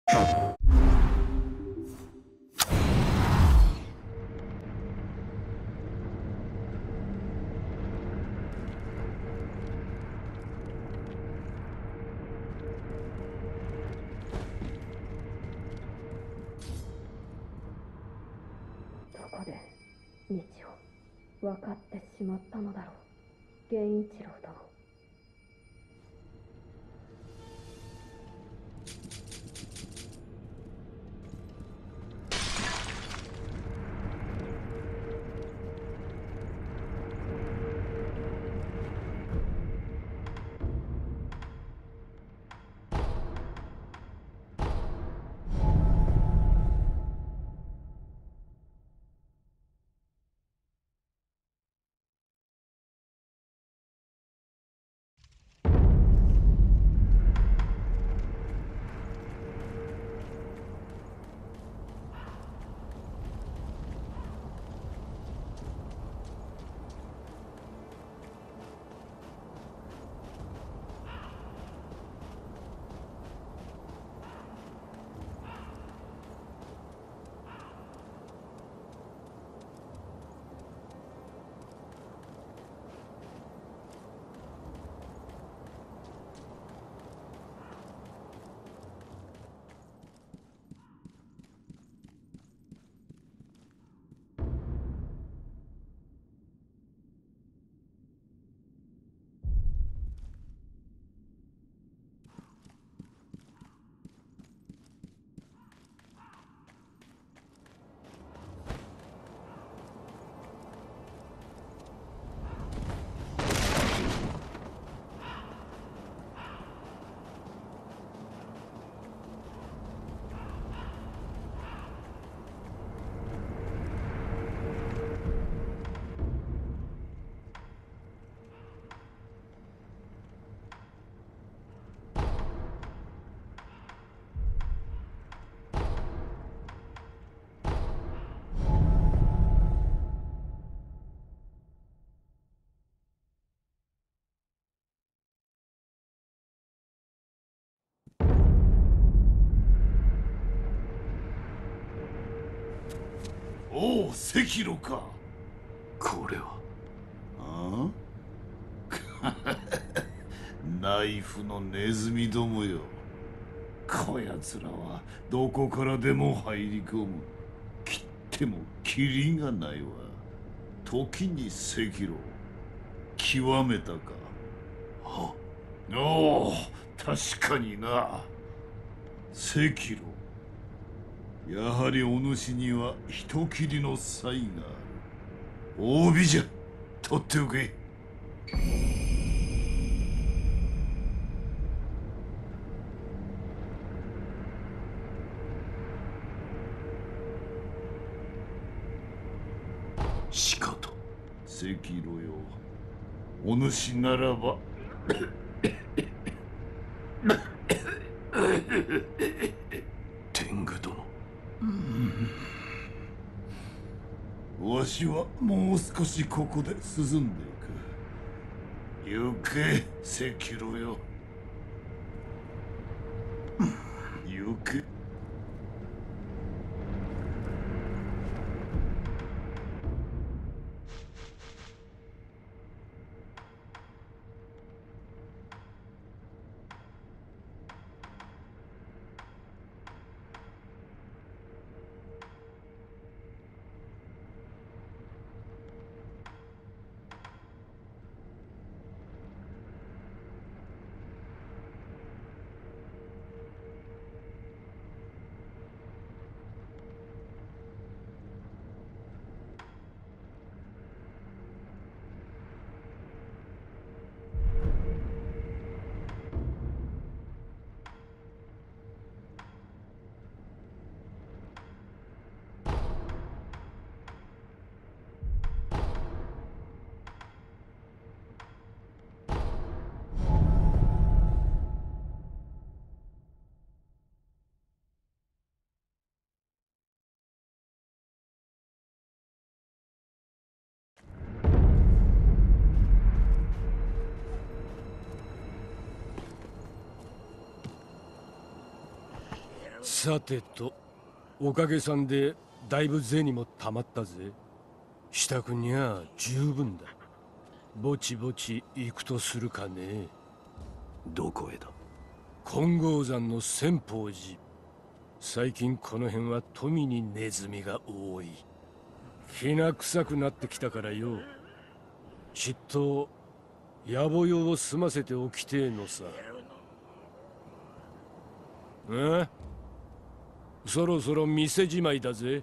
どこで道を分かってしまったのだろう、源一郎殿。 おお、赤炉か。 これは。 ああナイフのネズミどもよ。こやつらはどこからでも入り込む。切ってもキリがないわ。時に赤炉極めたか。 はおお、確かにな。赤炉、やはりお主には人斬りの才がある。褒美じゃ、取っておけ。 しかと。 赤炉よ、お主ならば天狗殿。 わしはもう少しここで進んでいく。行け、赤炉よ。行け。 さてと、おかげさんでだいぶ銭もたまったぜ。支度にゃ十分だ。ぼちぼち行くとするかね。 どこへだ？ 金剛山の千宝寺。最近この辺は富にネズミが多い。きな臭くなってきたからよ。きっと野暮用を済ませておきてえのさ。そろそろ店じまいだぜ。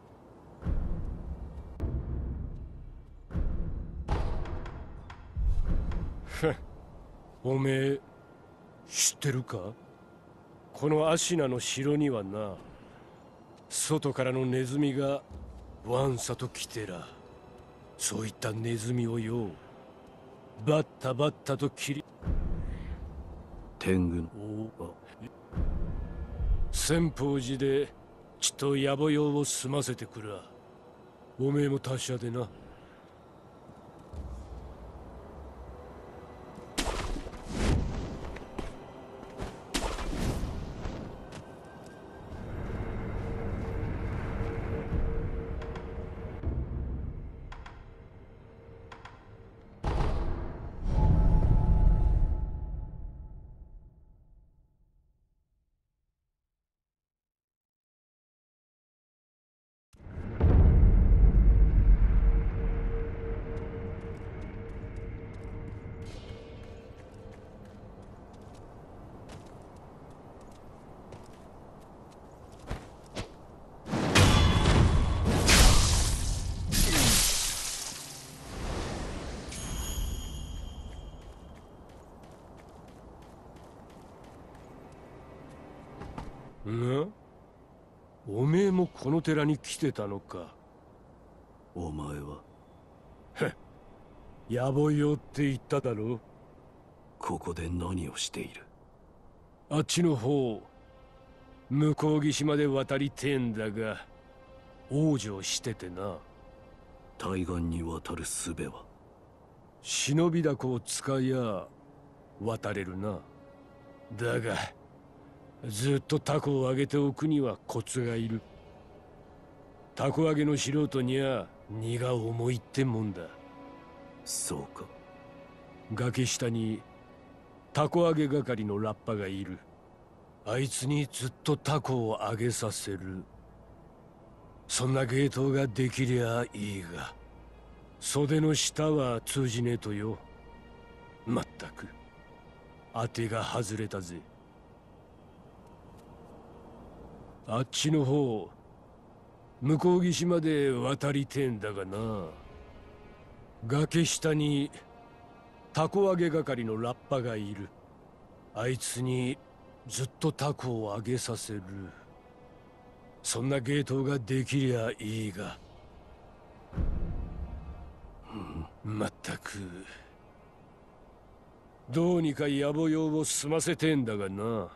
おめえ知ってるか？このアシナの城にはな、外からのネズミがわんさと来てら。そういったネズミをよ、バッタバッタと切り。 天狗お千宝寺でちっと野暮用を済ませてくら。おめえも達者でな。な？おめえもこの寺に来てたのか。 お前は野暮用って言っただろ。 ここで何をしている？ あっちの方、向こう岸まで渡りてえんだが、往生しててな。 対岸に渡る術は？ 忍びだこを使いや渡れるな。だがずっとタコをあげておくにはコツがいる。タコ揚げの素人にゃ荷が重いってもんだ。 そうか。 崖下にタコ揚げ係のラッパがいる。あいつにずっとタコを揚げさせる。そんな芸当ができりゃいいが、袖の下は通じねえとよ。まったく当てが外れたぜ。あっちの方、向こう岸まで渡りてんだがな。崖下にタコ揚げ係のラッパがいる。あいつにずっとタコを揚げさせる。そんな芸当ができりゃいいが、まったくどうにか野暮用を済ませてんだがな。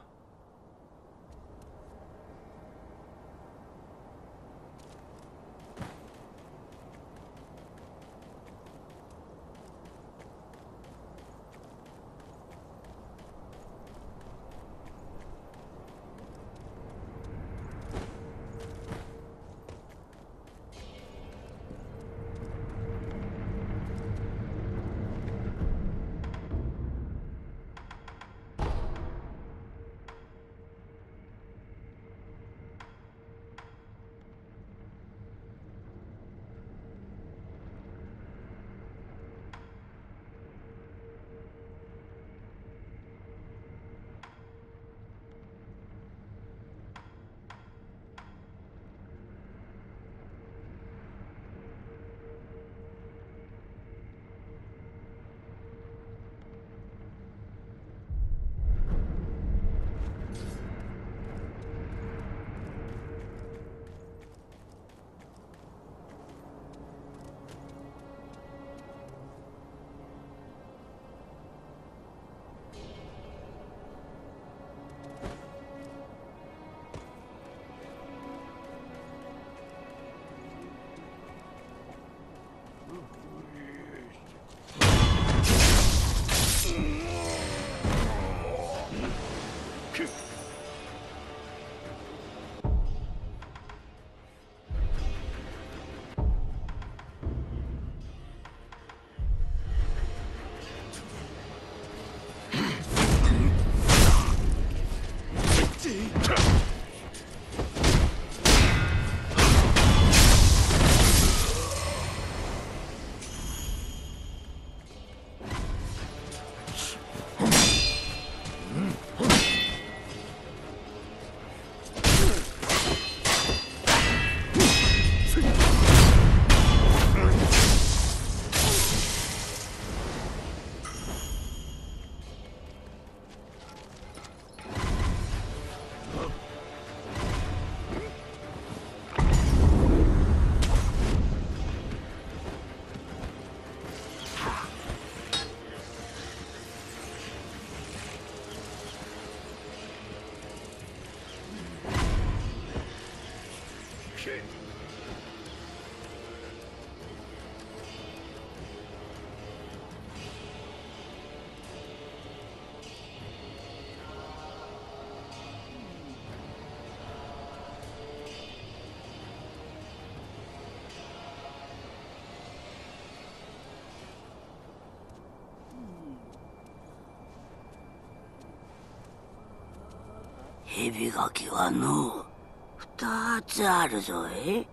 蛇垣はの二つあるぞい。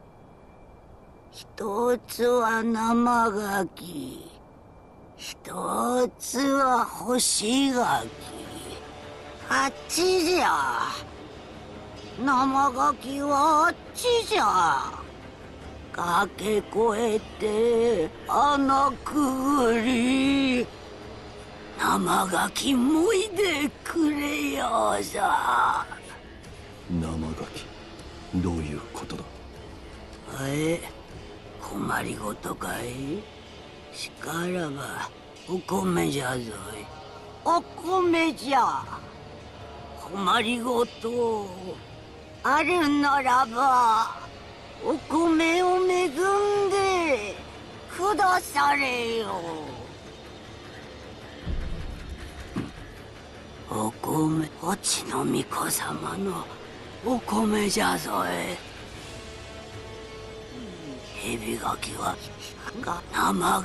一つは生垣、一つは干し垣。あっちじゃ。生垣はあっちじゃ。崖越えて穴くぐり、生垣もいでくれよさ。 生垣、どういうことだ。 困りごとかい。しからばお米じゃぞい。お米じゃ。困りごとあるならばお米を恵んでくだされよ。お米、おちの巫女様のお米じゃぞい。蛇垣は生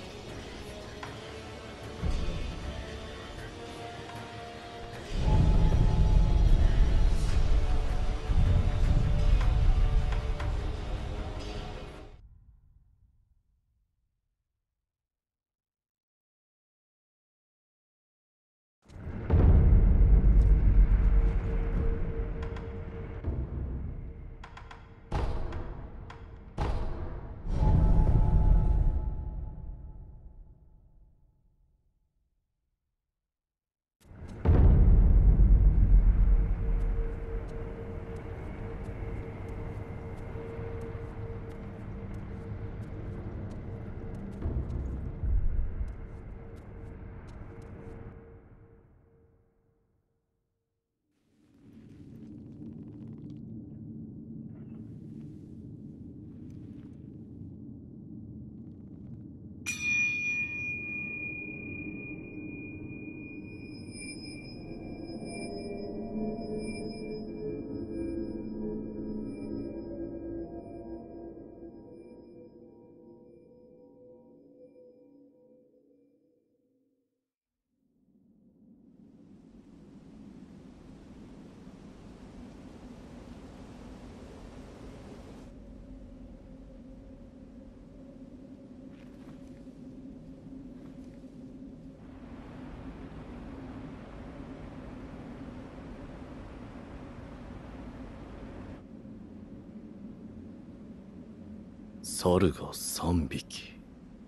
猿が3匹。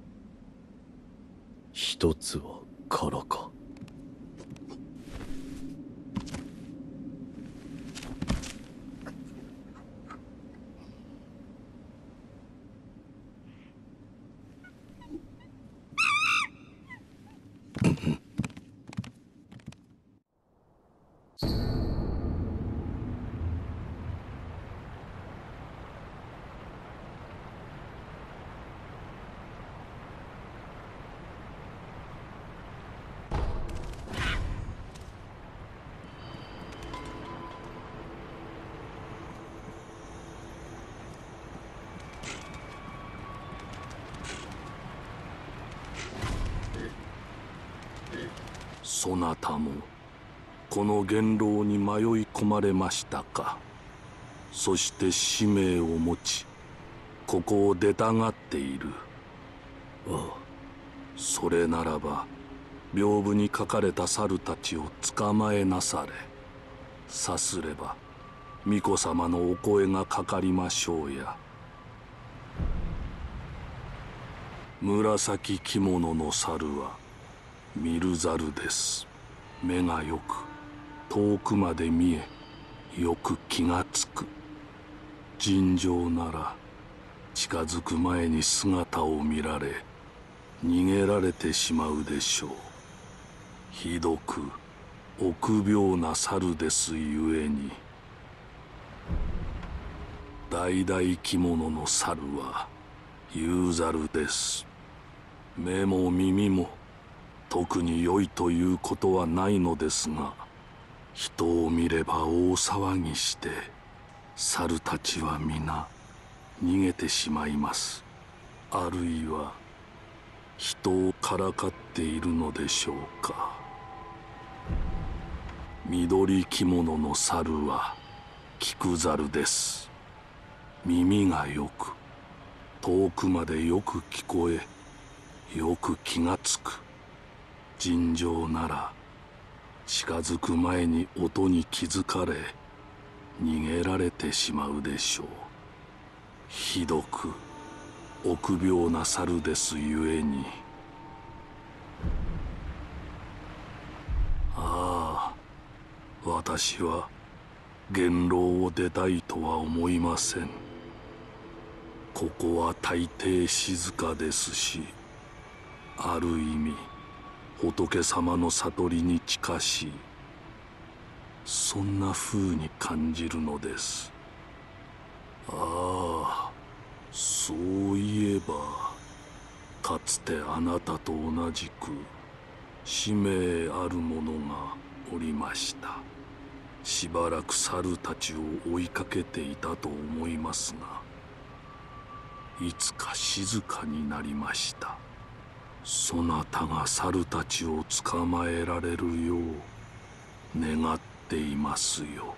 一つは空か。そなたもこの元老に迷い込まれましたか。そして使命を持ちここを出たがっている。ああ、それならば屏風に書かれた猿たちを捕まえなされ。さすれば巫女様のお声がかかりましょうや。紫着物の猿は見る猿です。目がよく遠くまで見えよく気がつく。尋常なら近づく前に姿を見られ逃げられてしまうでしょう。ひどく臆病な猿ですゆえに。橙着物の猿は有猿です。目も耳も特に良いということはないのですが、人を見れば大騒ぎして猿たちは皆逃げてしまいます。あるいは人をからかっているのでしょうか。緑着物の猿は菊猿です。耳がよく遠くまでよく聞こえよく気がつく。尋常なら近づく前に音に気づかれ逃げられてしまうでしょう。ひどく臆病な猿ですゆえに。ああ、私は元老を出たいとは思いません。ここは大抵静かですし、ある意味仏様の悟りに近しい、そんな風に感じるのです。ああ、そういえばかつてあなたと同じく使命ある者がおりました。しばらく猿たちを追いかけていたと思いますが、いつか静かになりました。そなたが猿たちを捕まえられるよう願っていますよ。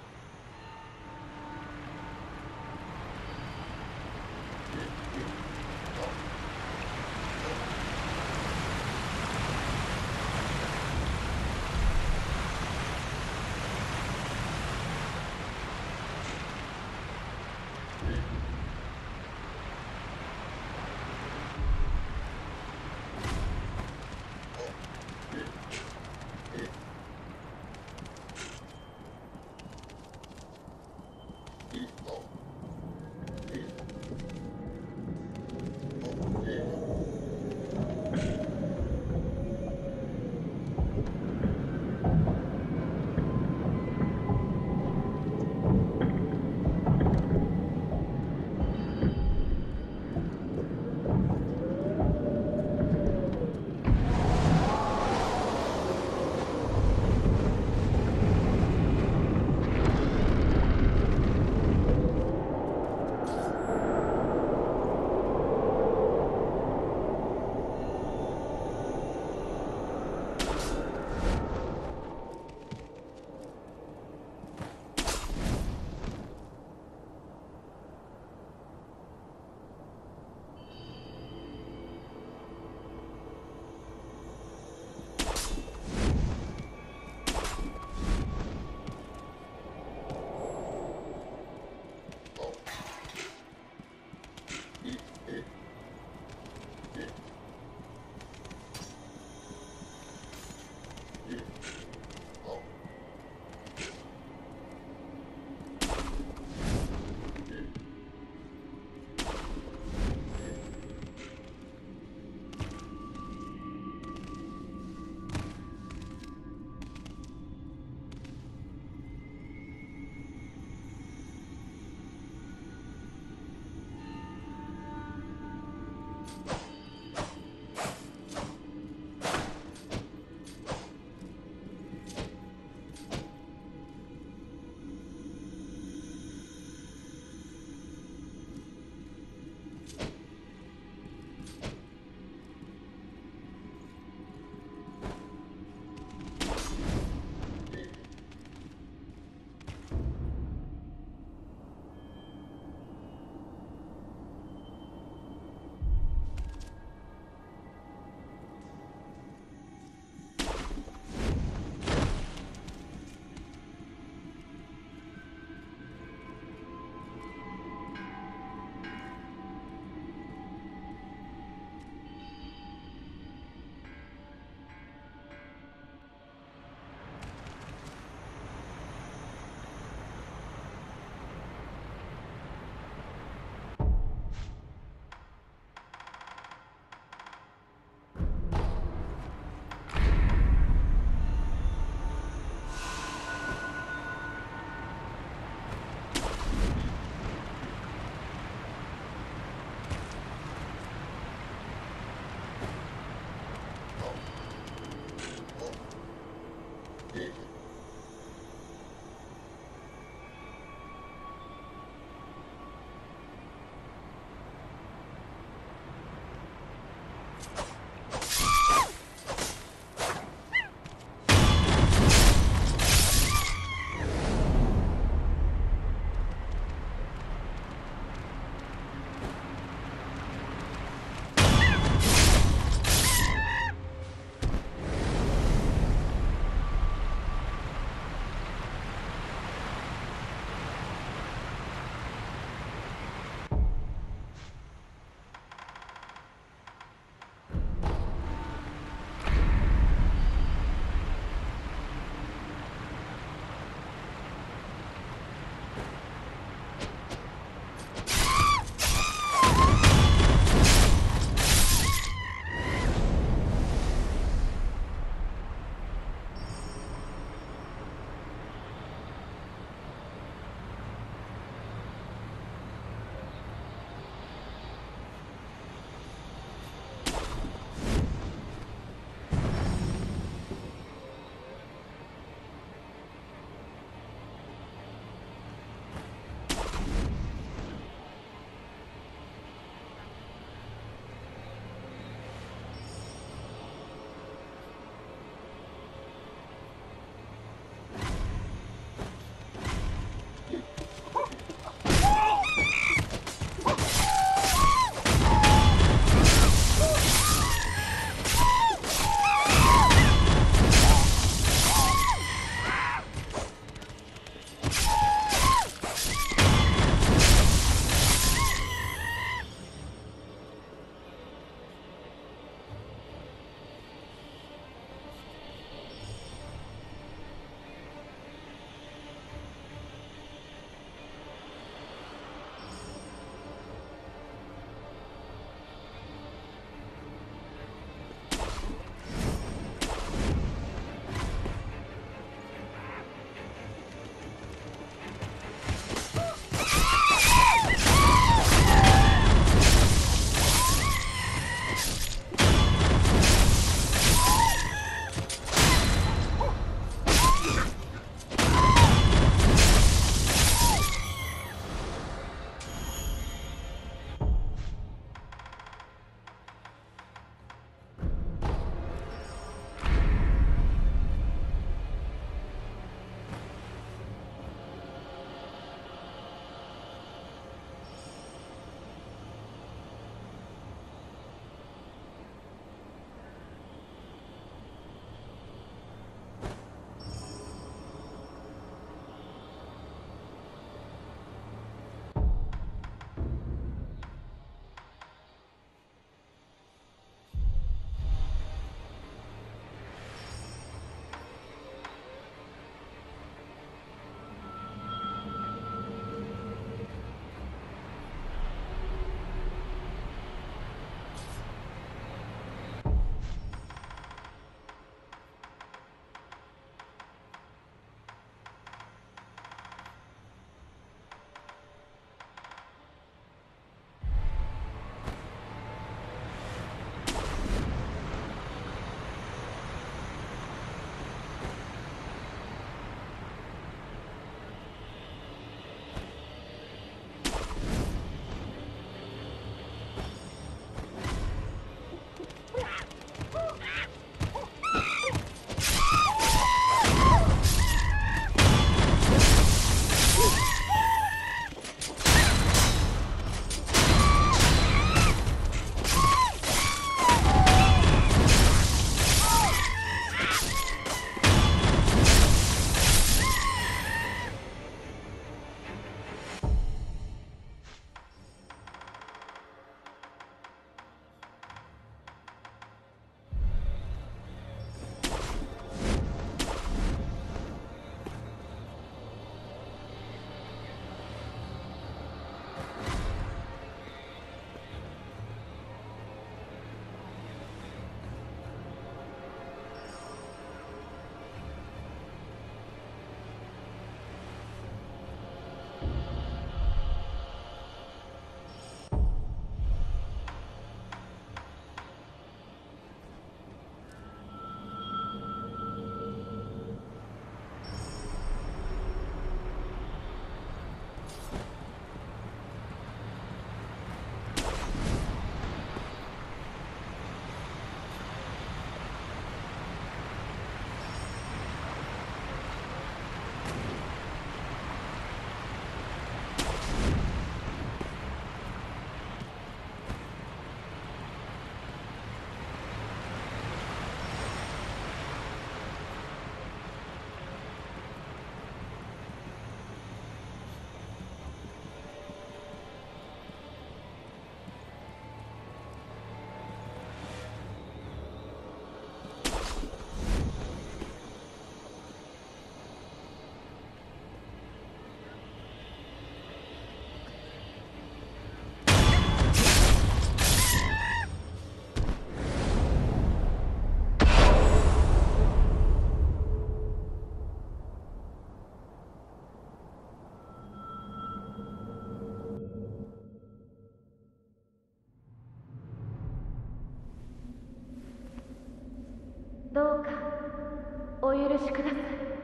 お許しください。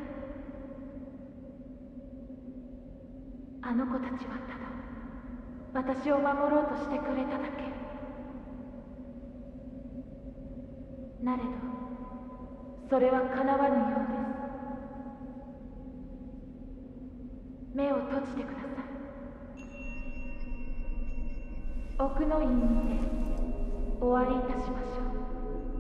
あの子たちはただ私を守ろうとしてくれただけ。なれどそれはかなわぬようです。目を閉じてください。奥の院にてお会いいたしましょう。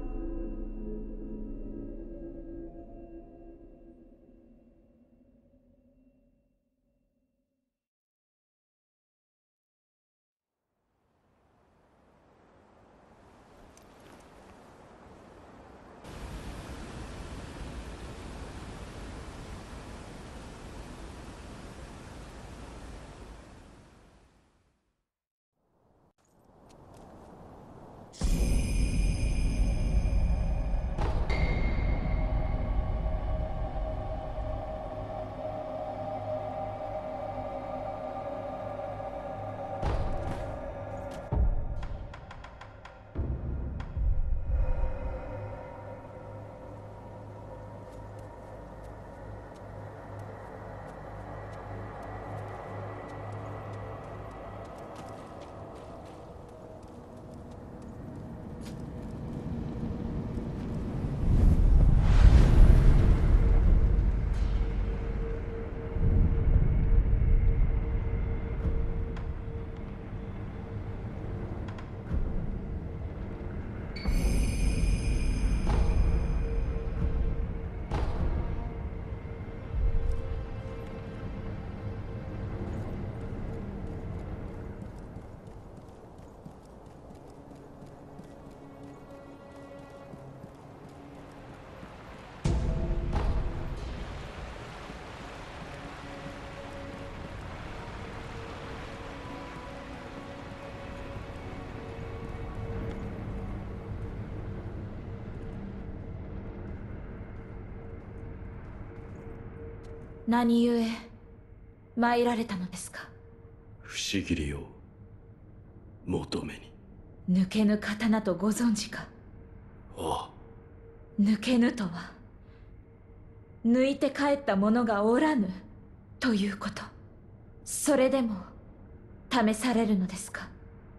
何故参られたのですか。 不思議りを求めに。 抜けぬ刀とご存知か。 ああ、 抜けぬとは抜いて帰った者がおらぬということ。それでも試されるのですか。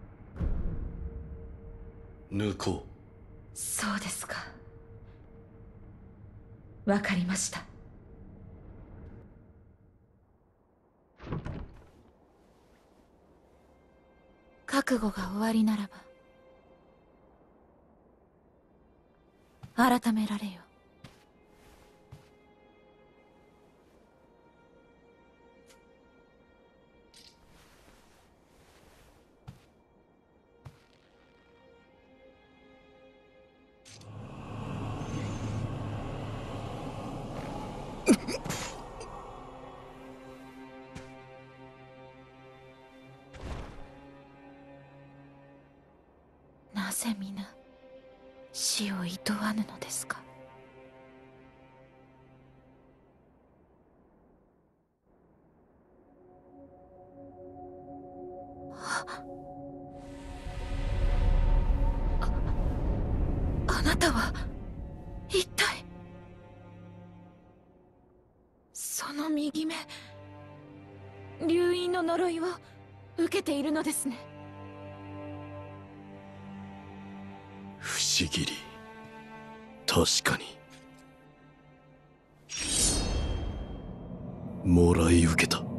抜こそうですか。わかりました。覚悟が終わりならば改められよ。なぜ皆死をいとわぬのですか。あなたは一体。その右目、流因の呪いを受けているのですね。 不思議り。確かにもらい受けた。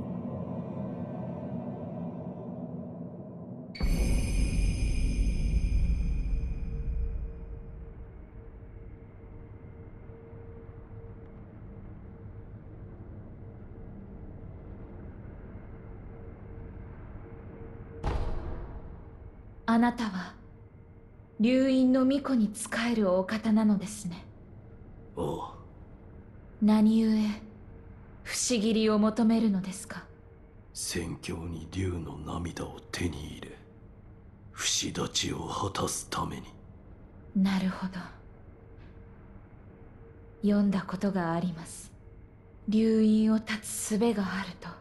あなたは流因の巫女に仕えるお方なのですね。 ああ、 何故不思議りを求めるのですか。 宣教に竜の涙を手に入れ不死立ちを果たすために。 なるほど。読んだことがあります。流因を断つ術があると。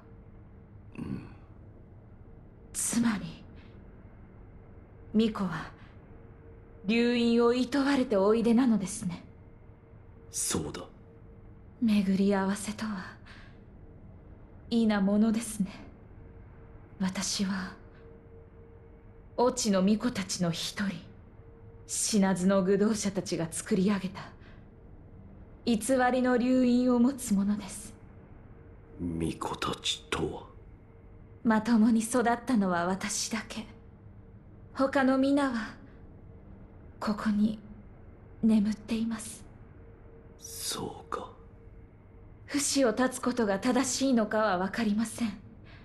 つまり巫女は流因を厭われておいでなのですね。 そうだ。 巡り合わせとはいいなものですね。私は越智の巫女たちの一人、死なずの愚道者たちが作り上げた偽りの流因を持つものです。 巫女たちとは？ まともに育ったのは私だけ。他の皆はここに眠っています。 そうか。 不死を断つことが正しいのかは分かりません。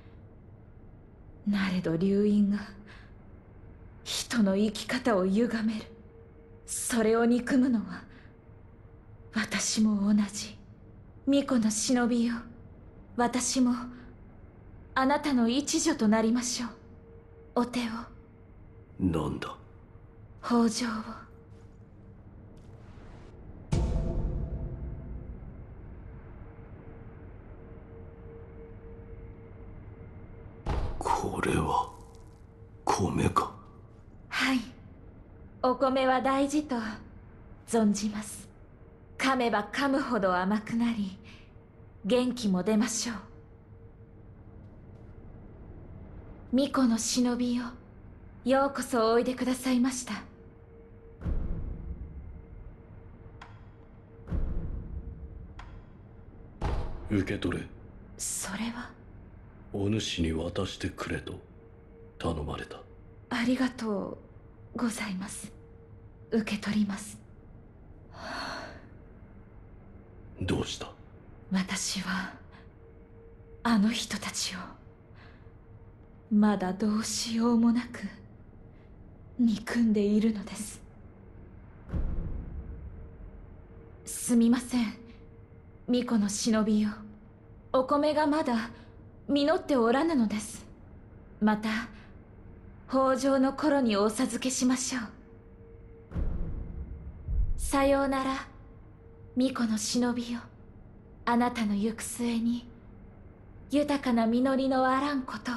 なれど流因が人の生き方を歪める。それを憎むのは私も同じ。巫女の忍びよ、私もあなたの一女となりましょう。お手を。 なんだ？ 北条を。 これは米か？ はい、お米は大事と存じます。噛めば噛むほど甘くなり、元気も出ましょう。巫女の忍びよ、ようこそおいでくださいました。 受け取れ。 それは？ お主に渡してくれと頼まれた。 ありがとうございます。受け取ります。 どうした？ 私はあの人たちをまだどうしようもなく憎んでいるのです。すみません、巫女の忍びよ。お米がまだ実っておらぬのです。また北条の頃にお授けしましょう。さようなら、巫女の忍びよ。あなたの行く末に豊かな実りのあらんことを。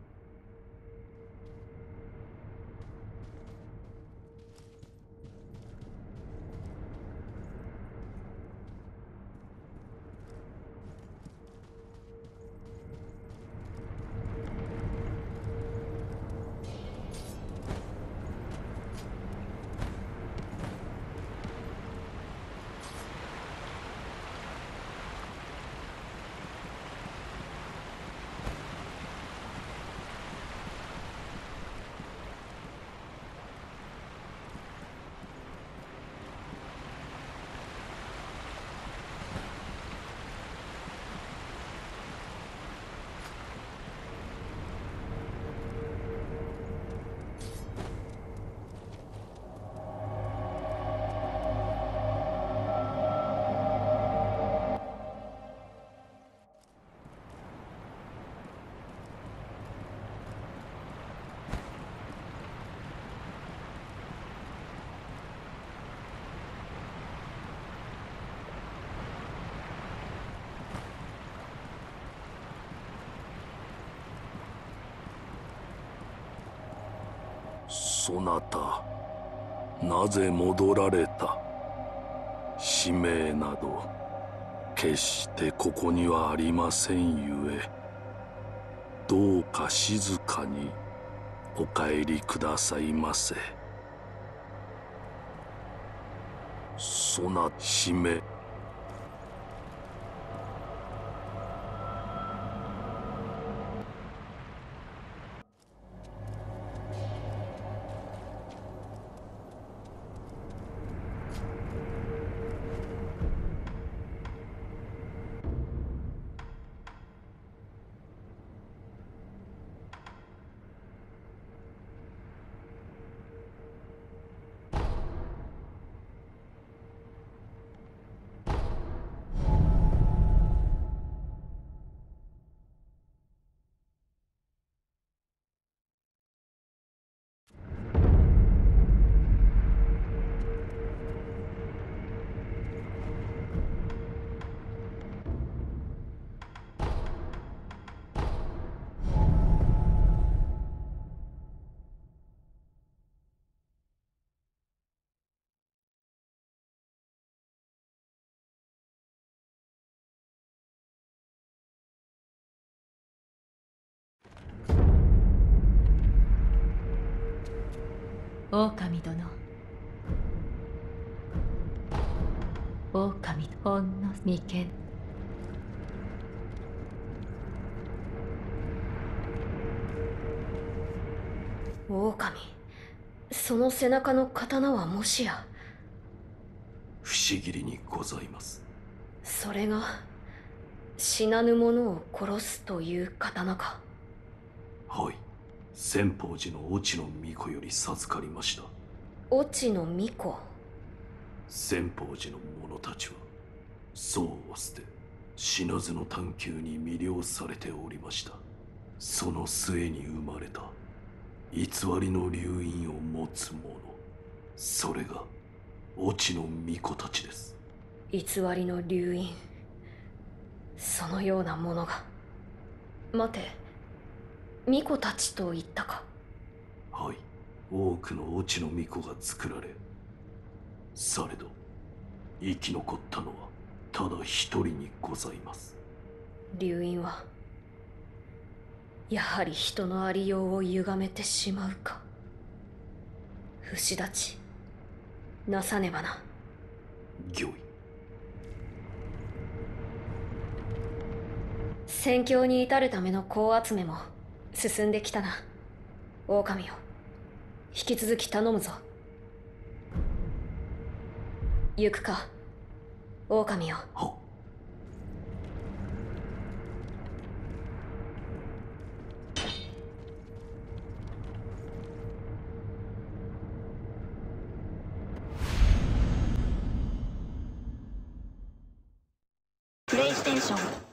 そなた、なぜ戻られた？使命など決してここにはありませんゆえ、どうか静かにお帰りくださいませ。そな使命。 狼殿。狼ほんの眉間。 狼。その背中の刀はもしや。 不思議にございます。 それが死なぬ者を殺すという刀か。 はい。千宝寺の越智の巫女より授かりました。 越智の巫女。 千宝寺の者たちは僧を捨て死なずの探求に魅了されておりました。その末に生まれた偽りの流因を持つ者、それが越智の巫女たちです。 偽りの流因。そのようなものが。待て、巫女たちと言ったか。 はい。多くの越智の巫女が作られ、されど生き残ったのはただ一人にございます。 流因はやはり人のありようを歪めてしまうか。不死立ちなさねばな。 御意。 戦況に至るための香集めも進んできたな。狼よ、引き続き頼むぞ。行くか、狼よ。 はっ。 プレイステーション